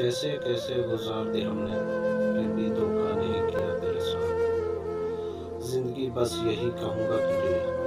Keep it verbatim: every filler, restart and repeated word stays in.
जैसे कैसे गुजार दी हमने, फिर भी धोखा नहीं किया तेरे साथ। जिंदगी बस यही कहूँगा तुझे,